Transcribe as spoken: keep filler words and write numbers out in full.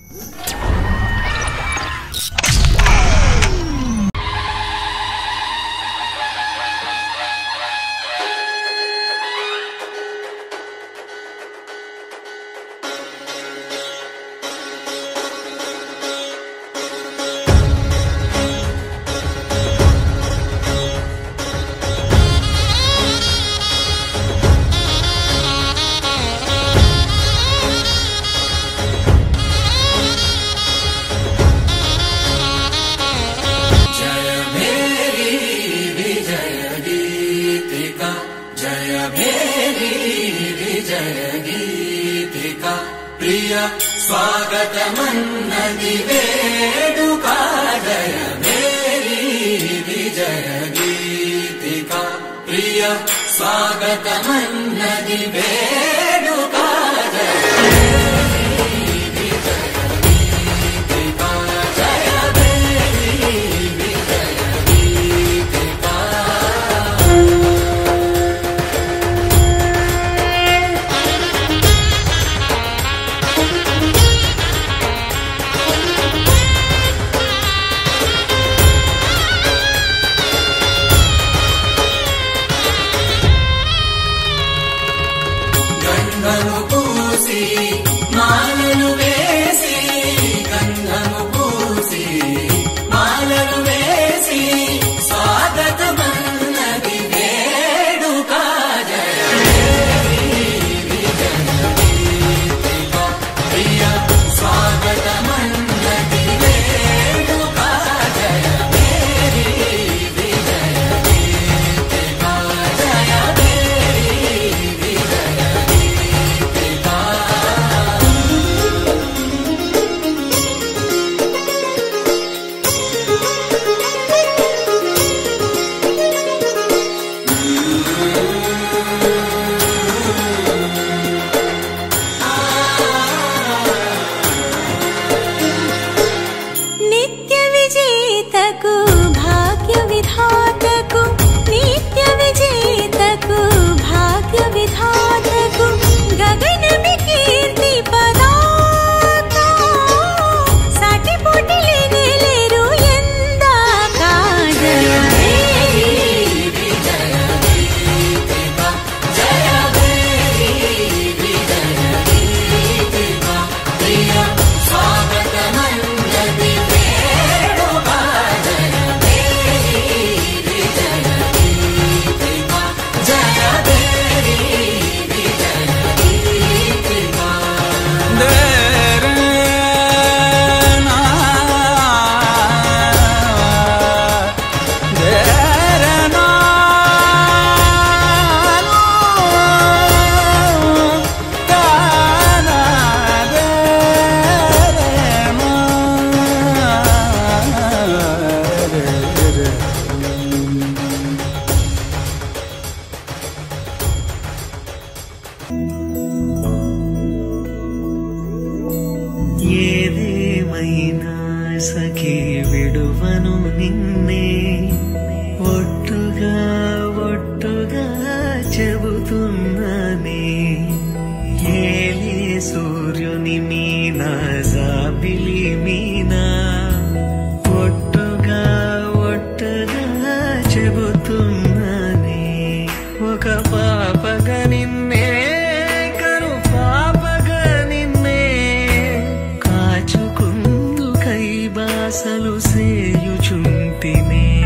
प्रिय स्वागतमन्नति वेदुका जय मेरी विजय गीतिका प्रिय स्वागतमन्नति वेदुका जय मेरी विजय गीतिका जय मेरी विजय गीतिका గంధము పూసి మాలలు వేసి గంధము పూసి మాలలు వేసి స్వాగతమన్నది వేడుక జయ మేరీ విజయ గీతికా ప్రియ స్వాగతమన్నది వేడుక జయ మేరీ విజయ గీతికా జయ మేరీ విజయ నిత్య విజేతకు భాగ్య విధాతకు నిత్య విజేతకు భాగ్య విధాతకు గగనమి కీర్తి పదాక సాటి పోటీ లేరు ఎందాక జయ మేరీ విజయ గీతికా జయ మేరీ విజయ గీతికా ప్రియ స్వాగతమన్నది వేడుక జయ మేరీ విజయ గీతికా జయ మేరీ విజయ గీతికా ఏదేమైనా సఖీ విడువను నిన్నే ఒట్టుగా ఒట్టుగా చెబుతున్నానే ఏలే సూర్యుని మీనా జాబిలి మీనా ఒట్టుగా ఒట్టుగా చెబుతున్నానే ఒక పాపగా నిన్నే కను పాపగా నిన్నే కాచుకుందు కై బాసలు సేయుచుంటినే